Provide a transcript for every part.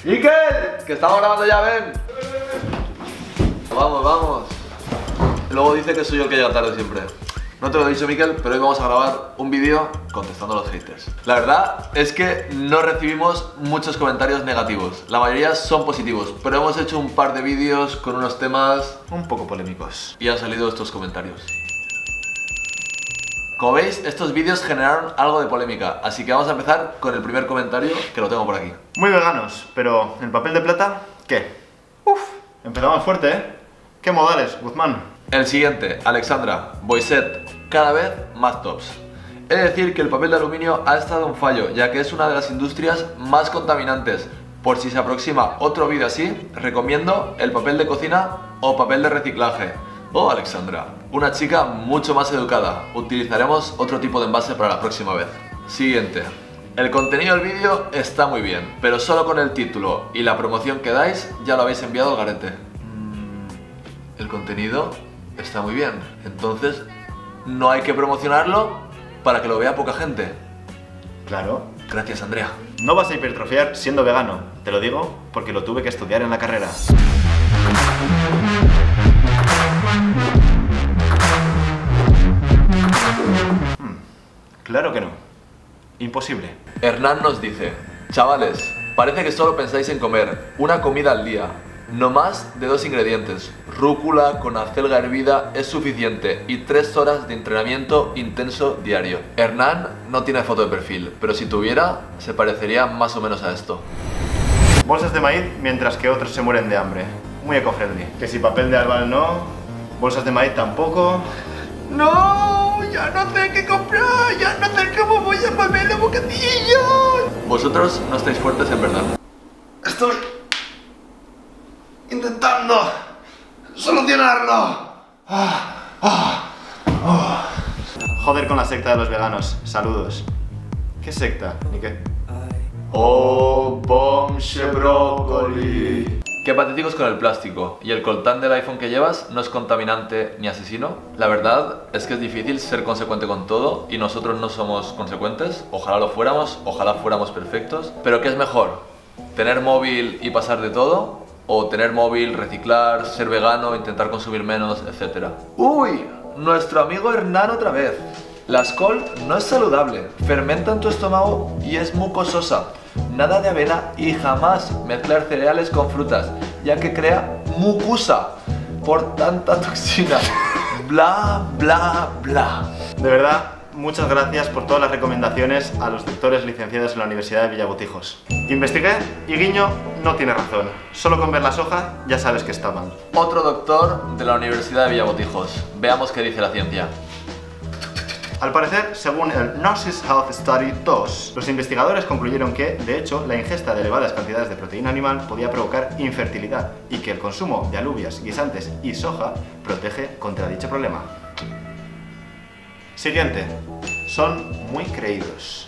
¡Iker! ¡Que estamos grabando ya, ven! Vamos, vamos. Luego dice que soy yo el que llega tarde siempre. No te lo he dicho, Miquel, pero hoy vamos a grabar un vídeo contestando a los haters. La verdad es que no recibimos muchos comentarios negativos. La mayoría son positivos, pero hemos hecho un par de vídeos con unos temas un poco polémicos. Y han salido estos comentarios. Como veis, estos vídeos generaron algo de polémica, así que vamos a empezar con el primer comentario, que lo tengo por aquí. Muy veganos, pero ¿el papel de plata qué? Uf, empezamos fuerte, ¿eh? ¿Qué modales, Guzmán? El siguiente, Alexandra, Boyset, cada vez más tops. He de decir que el papel de aluminio ha estado un fallo, ya que es una de las industrias más contaminantes. Por si se aproxima otro vídeo así, recomiendo el papel de cocina o papel de reciclaje. Oh, Alexandra, una chica mucho más educada. Utilizaremos otro tipo de envase para la próxima vez. Siguiente. El contenido del vídeo está muy bien, pero solo con el título y la promoción que dais ya lo habéis enviado al garete. El contenido está muy bien, entonces no hay que promocionarlo para que lo vea poca gente. Claro. Gracias, Andrea. No vas a hipertrofiar siendo vegano, te lo digo porque lo tuve que estudiar en la carrera. Claro que no. Imposible. Hernán nos dice: chavales, parece que solo pensáis en comer una comida al día. No más de 2 ingredientes. Rúcula con acelga hervida es suficiente y 3 horas de entrenamiento intenso diario. Hernán no tiene foto de perfil, pero si tuviera, se parecería más o menos a esto. Bolsas de maíz mientras que otros se mueren de hambre. Muy eco-friendly. Que si papel de albal no, bolsas de maíz tampoco. ¡No! ¡Ya no sé qué comprar! ¡Ya no sé cómo voy a comer los bocadillos! Vosotros no estáis fuertes en verdad. Estoy intentando solucionarlo. Joder con la secta de los veganos. Saludos. ¿Qué secta? ¿Ni qué? Oh, bomche brócoli. Qué patéticos con el plástico. ¿Y el coltán del iPhone que llevas no es contaminante ni asesino? La verdad es que es difícil ser consecuente con todo y nosotros no somos consecuentes. Ojalá lo fuéramos, ojalá fuéramos perfectos. Pero ¿qué es mejor? ¿Tener móvil y pasar de todo? ¿O tener móvil, reciclar, ser vegano, intentar consumir menos, etcétera? ¡Uy! Nuestro amigo Hernán otra vez. La Skol no es saludable, fermenta en tu estómago y es mucososa. Nada de avena y jamás mezclar cereales con frutas, ya que crea mucusa por tanta toxina. Bla, bla, bla. De verdad, muchas gracias por todas las recomendaciones a los doctores licenciados en la Universidad de Villabotijos. Investigué y Guiño no tiene razón. Solo con ver las hojas ya sabes que está mal. Otro doctor de la Universidad de Villabotijos. Veamos qué dice la ciencia. Al parecer, según el Gnosis Health Study 2, los investigadores concluyeron que, de hecho, la ingesta de elevadas cantidades de proteína animal podía provocar infertilidad y que el consumo de alubias, guisantes y soja protege contra dicho problema. Siguiente. Son muy creídos.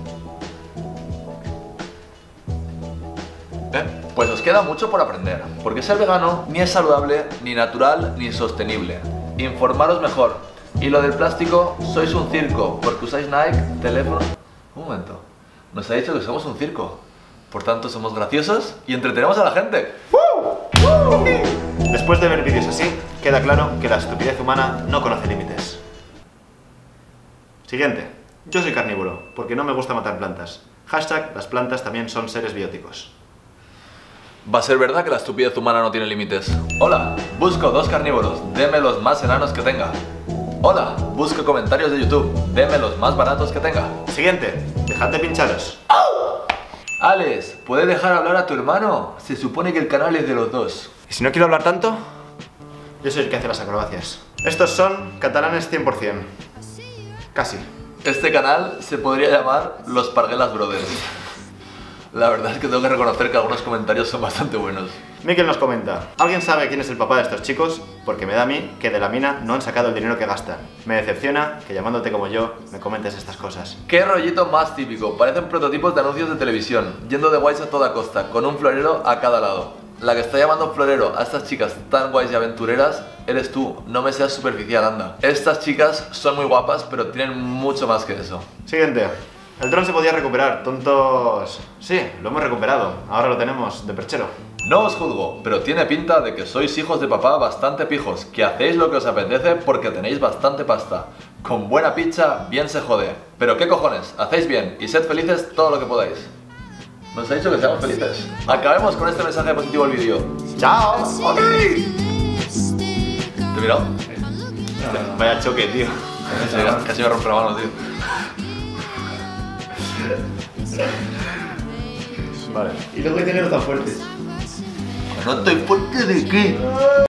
Pues os queda mucho por aprender, porque ser vegano ni es saludable, ni natural, ni sostenible. Informaros mejor. Y lo del plástico, sois un circo, porque usáis Nike, teléfono... Un momento, nos ha dicho que somos un circo. Por tanto, somos graciosos y entretenemos a la gente. Después de ver vídeos así, queda claro que la estupidez humana no conoce límites. Siguiente. Yo soy carnívoro, porque no me gusta matar plantas. Hashtag, las plantas también son seres bióticos. Va a ser verdad que la estupidez humana no tiene límites. Hola, busco 2 carnívoros, deme los más enanos que tenga. Hola, busco comentarios de YouTube, deme los más baratos que tenga. Siguiente, dejad de pincharos. Alex, ¿puedes dejar hablar a tu hermano? Se supone que el canal es de los dos. ¿Y si no quiero hablar tanto? Yo soy el que hace las acrobacias. Estos son catalanes 100%. Casi. Este canal se podría llamar Los Parguelas Brothers. La verdad es que tengo que reconocer que algunos comentarios son bastante buenos. Miquel nos comenta: ¿alguien sabe quién es el papá de estos chicos? Porque me da a mí que de la mina no han sacado el dinero que gastan. Me decepciona que llamándote como yo me comentes estas cosas. Qué rollito más típico, parecen prototipos de anuncios de televisión, yendo de guays a toda costa, con un florero a cada lado. La que está llamando florero a estas chicas tan guays y aventureras eres tú, no me seas superficial, anda. Estas chicas son muy guapas, pero tienen mucho más que eso. Siguiente. El dron se podía recuperar, tontos. Sí, lo hemos recuperado. Ahora lo tenemos de perchero. No os juzgo, pero tiene pinta de que sois hijos de papá bastante pijos, que hacéis lo que os apetece porque tenéis bastante pasta. Con buena pizza, bien se jode. Pero qué cojones, hacéis bien y sed felices todo lo que podáis. Nos ha dicho que seamos felices. Acabemos con este mensaje positivo del vídeo. ¡Chao! ¡Oli! ¿Te he mirado? Vaya choque, tío. Casi me rompe la mano, tío. Vale. Y luego dice que no está fuerte. ¿No estoy fuerte de qué?